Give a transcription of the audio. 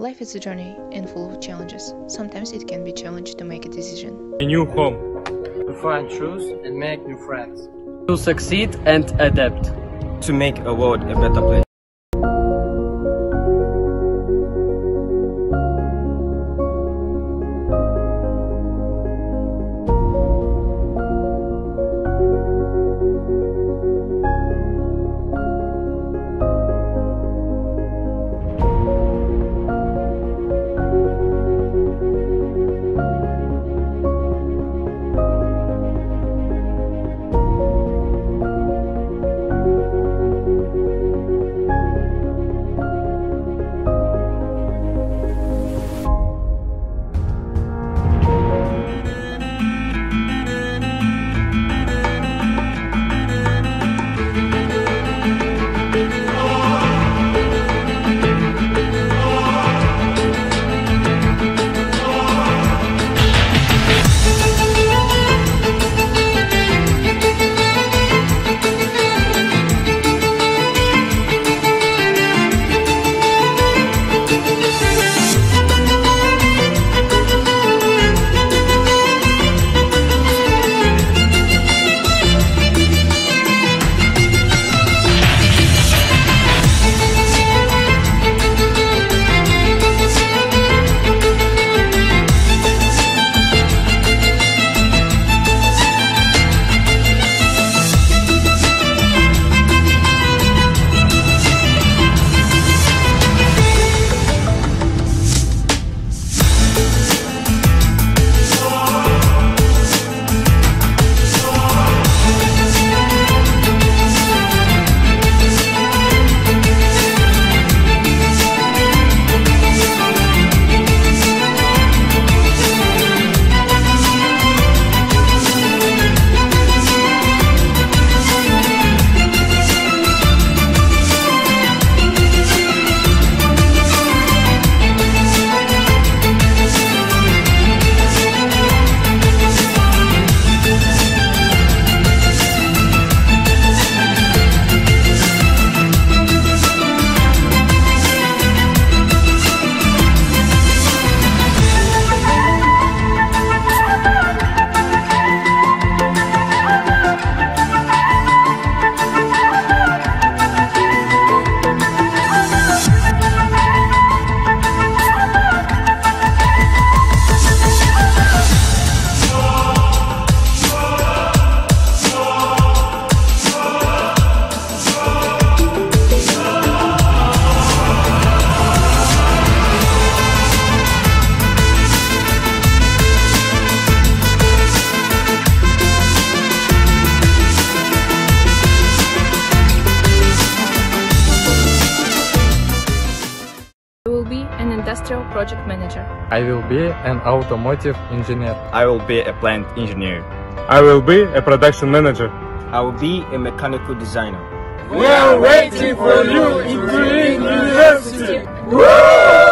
Life is a journey and full of challenges. Sometimes it can be challenging to make a decision. A new home. To find truth and make new friends. To succeed and adapt. To make a world a better place. Industrial project manager. I will be an automotive engineer. I will be a plant engineer. I will be a production manager. I will be a mechanical designer. We are waiting for you in Green University! Woo!